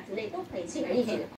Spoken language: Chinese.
之类都可以轻而易举的